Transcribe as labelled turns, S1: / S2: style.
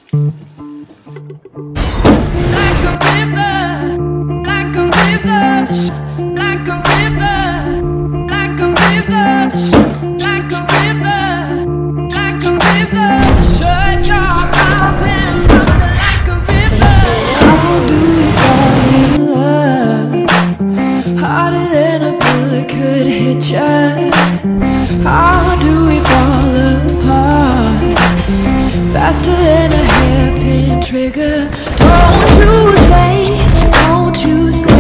S1: Like a river, like a river, like a river, like a river, like a river, like a river. Shut your mouth and come like a river. How do we fall in love? Harder than a bullet could hit ya. How do we fall apart? Faster than a hairpin trigger. Don't you say